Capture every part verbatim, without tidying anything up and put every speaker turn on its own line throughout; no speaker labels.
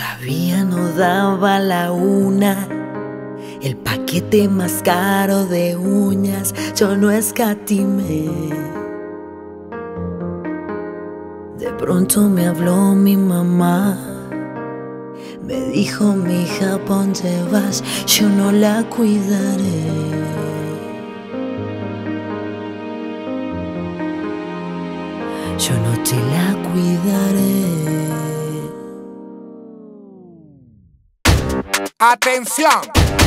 Todavía no daba la una, el paquete más caro de uñas yo no escatimé. De pronto me habló mi mamá, me dijo: mi hija, ¿pa' dónde vas? Yo no la cuidaré. Yo no te la cuidaré.
Atención,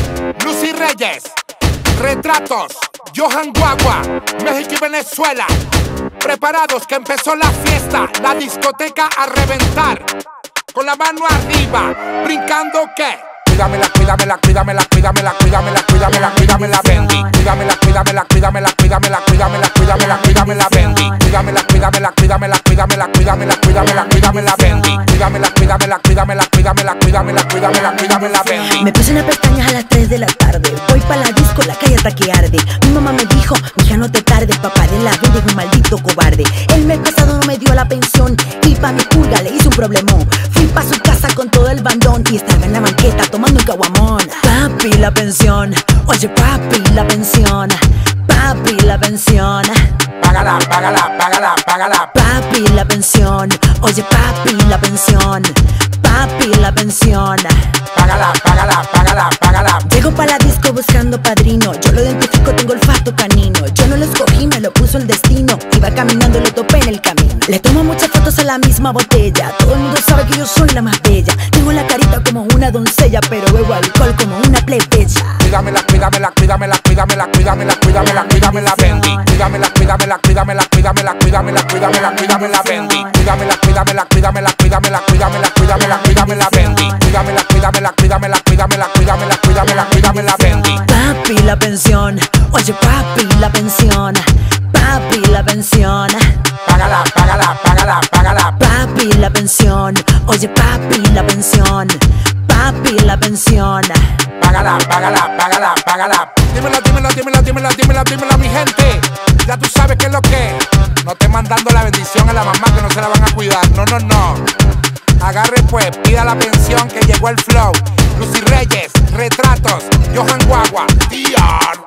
Lucy Reyes, Retratos, Johan Guagua, México y Venezuela. Preparados que empezó la fiesta, la discoteca a reventar. Con la mano arriba, brincando que Cuídamela, cuídamela, cuídamela, cuídamela, cuídamela, cuídamela, cuídamela, Bendy. Cuídamela, cuídamela, cuídamela, cuídamela, cuídamela, cuídamela, cuídamela, Bendy. Cuídamela, cuídamela, cuídamela, cuídamela, cuídamela, cuídamela, cuídamela, Bendy. Cuídamela, cuídamela, cuídamela, cuídamela, cuídamela, cuídamela, cuídamela, Bendy.
Me puse una pestañas a las tres de la tarde. Voy pa' la disco, la calle hasta que arde. Mi mamá me dijo: mija, no te tardes, papá de la vende es un maldito cobarde. El mes pasado no me dio la pensión y pa' mi pulga le hice un problemón. Fui pa' su casa con todo el bandón y estaba en la banqueta tomando un caguamón. Papi, la pensión, oye papi, la pensión. Papi, la pensión.
Págala, págala, págala, págala.
Papi, la pensión, oye papi, la pensión. Papi, la pensión.
Págala, págala, págala, págala.
Llego pa' la disco buscando padrino. Yo lo identifico, tengo olfato canino. Yo no lo escogí, me lo puso el destino. Iba caminando, lo topé en el camino. Le tomo muchas fotos a la misma botella. Todo el mundo sabe que yo soy la más bella. Tengo la carita como una doncella, pero bebo alcohol como una plebeya.
Cuídamela, cuídamela, cuídamela, cuídamela, cuídamela, cuídamela, cuídamela, Bendy. Cuídamela, cuídamela, cuídamela, cuídamela, cuídamela, cuídamela, cuídamela, Bendy. Cuídamela, cuídamela, cuídamela, cuídamela, cuídamela, cuídamela, cuídamela, Bendy. Cuídamela, cuídamela, cuídamela, cuídamela, cuídamela, cuídamela, cuídamela, Bendy.
Papi, la pensión, oye papi, la pensión. Papi, la pensión.
Págala, págala, págala, págala.
Papi, la pensión, oye papi, la pensión. Papi, la pensión.
Págala, págala, págala, págala. Dímela, dímela, dímela, dímela, dímela, dímela, mi gente. Ya tú sabes qué es lo que. No esté mandando la bendición a la mamá que no se la van a cuidar. No, no, no. Agarre pues, pida la pensión que llegó el flow. Lucy Reyes, Retratos, Johan Guagua, Dior.